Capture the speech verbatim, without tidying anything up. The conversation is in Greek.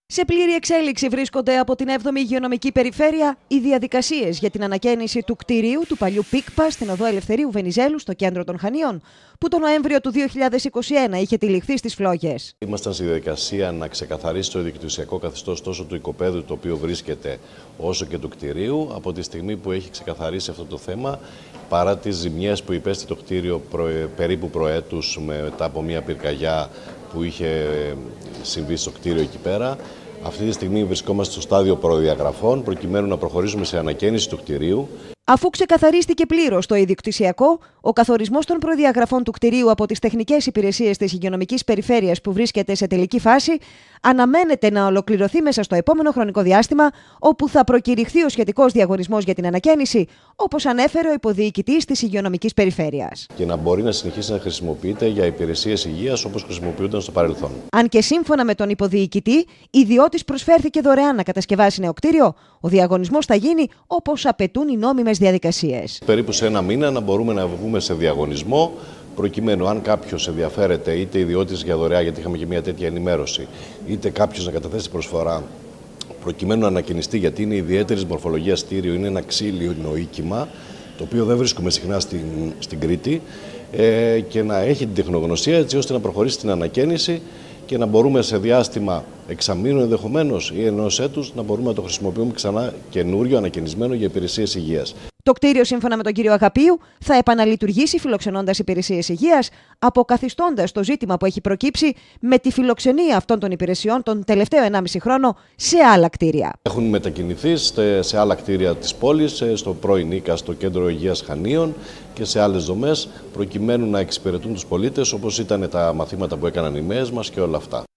Σε πλήρη εξέλιξη βρίσκονται από την έβδομη Υγειονομική Περιφέρεια οι διαδικασίες για την ανακαίνιση του κτηρίου του παλιού ΠΙΚΠΑ στην οδό Ελευθερίου Βενιζέλου στο κέντρο των Χανίων, που το Νοέμβριο του δύο χιλιάδες είκοσι ένα είχε τυλιχθεί στις φλόγες. Ήμασταν στη διαδικασία να ξεκαθαρίσει το διοικητικό καθεστώς τόσο του οικοπαίδου το οποίο βρίσκεται, όσο και του κτηρίου. Από τη στιγμή που έχει ξεκαθαρίσει αυτό το θέμα, παρά τις ζημιές που υπέστη το κτίριο προ, περίπου προέτους μετά από μια πυρκαγιά που είχε συμβεί στο κτίριο εκεί πέρα, αυτή τη στιγμή βρισκόμαστε στο στάδιο προδιαγραφών προκειμένου να προχωρήσουμε σε ανακαίνιση του κτηρίου. Αφού ξεκαθαρίστηκε πλήρως το ιδιοκτησιακό, ο καθορισμός των προδιαγραφών του κτηρίου από τις τεχνικές υπηρεσίες της Υγειονομικής Περιφέρειας που βρίσκεται σε τελική φάση, αναμένεται να ολοκληρωθεί μέσα στο επόμενο χρονικό διάστημα, όπου θα προκηρυχθεί ο σχετικός διαγωνισμός για την ανακαίνιση, όπως ανέφερε ο υποδιοικητής της Υγειονομικής Περιφέρειας. Και να μπορεί να συνεχίσει να χρησιμοποιείται για υπηρεσίες υγείας όπως χρησιμοποιούνταν στο παρελθόν. Αν και σύμφωνα με τον υποδιοικητή, ιδιώτης προσφέρθηκε δωρεάν να κατασκευάσει νέο κτίριο, ο διαγωνισμός θα γίνει όπως απαιτούν οι νόμιμες διαδικασίες. Περίπου σε ένα μήνα να μπορούμε να βγούμε σε διαγωνισμό, προκειμένου αν κάποιος ενδιαφέρεται, είτε ιδιώτης για δωρεά, γιατί είχαμε και μια τέτοια ενημέρωση, είτε κάποιος να καταθέσει προσφορά προκειμένου να ανακαινιστεί, γιατί είναι ιδιαίτερης μορφολογίας κτίριο, είναι ένα ξύλινο οίκημα, το οποίο δεν βρίσκουμε συχνά στην, στην Κρήτη, ε, και να έχει την τεχνογνωσία έτσι ώστε να προχωρήσει στην ανακαίνιση και να μπορούμε σε διάστημα εξαμήνου ενδεχομένως ή ενός έτους να μπορούμε να το χρησιμοποιούμε ξανά καινούριο, ανακαινισμένο για υπηρεσίες υγείας. Το κτίριο, σύμφωνα με τον κύριο Αγαπίου, θα επαναλειτουργήσει φιλοξενώντας υπηρεσίες υγείας, αποκαθιστώντας το ζήτημα που έχει προκύψει με τη φιλοξενία αυτών των υπηρεσιών τον τελευταίο ενάμιση χρόνο σε άλλα κτίρια. Έχουν μετακινηθεί σε άλλα κτίρια της πόλης, στο πρώην ΙΚΑ, στο Κέντρο Υγείας Χανίων και σε άλλες δομές, προκειμένου να εξυπηρετούν τους πολίτες, όπως ήταν τα μαθήματα που έκαναν οι ΜΕΕΣ μας και όλα αυτά.